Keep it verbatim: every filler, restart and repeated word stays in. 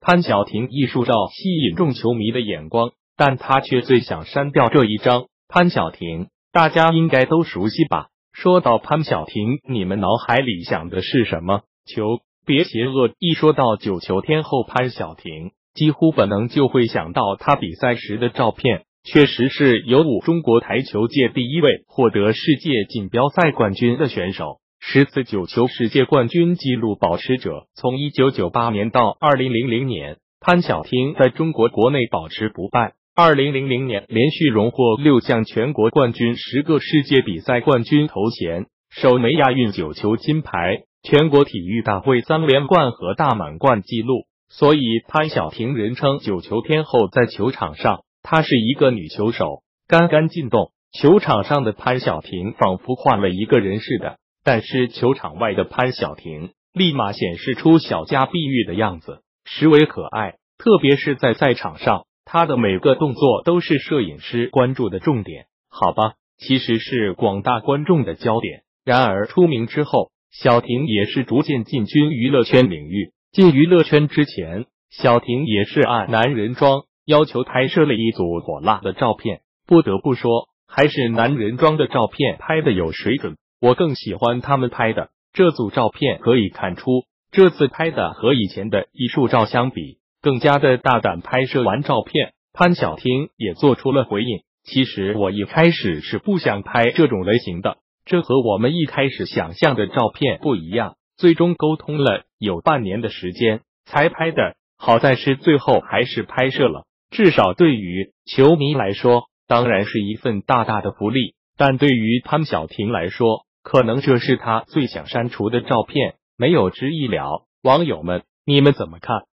潘晓婷艺术照吸引众球迷的眼光，但他却最想删掉这一张。潘晓婷，大家应该都熟悉吧？说到潘晓婷，你们脑海里想的是什么？球，别邪恶！一说到九球天后潘晓婷，几乎本能就会想到她比赛时的照片。确实是有五中国台球界第一位获得世界锦标赛冠军的选手，十次九球世界冠军纪录保持者。从一九九八年到二零零零年，潘晓婷在中国国内保持不败。二零零零年连续荣获六项全国冠军，十个世界比赛冠军头衔，首枚亚运九球金牌，全国体育大会三连冠和大满贯纪录。所以潘晓婷人称九球天后。在球场上，她是一个女球手，干干净动。球场上的潘晓婷仿佛换了一个人似的，但是球场外的潘晓婷立马显示出小家碧玉的样子，实为可爱。特别是在赛场上，她的每个动作都是摄影师关注的重点，好吧，其实是广大观众的焦点。然而出名之后，晓婷也是逐渐进军娱乐圈领域。进娱乐圈之前，晓婷也是按男人装要求拍摄了一组火辣的照片。不得不说，还是男人装的照片拍的有水准，我更喜欢他们拍的这组照片。可以看出，这次拍的和以前的艺术照相比，更加的大胆。拍摄完照片，潘晓婷也做出了回应。其实我一开始是不想拍这种类型的，这和我们一开始想象的照片不一样，最终沟通了有半年的时间才拍的，好在是最后还是拍摄了。至少对于球迷来说，当然是一份大大的福利，但对于潘晓婷来说，可能这是她最想删除的照片，没有之一了。网友们，你们怎么看？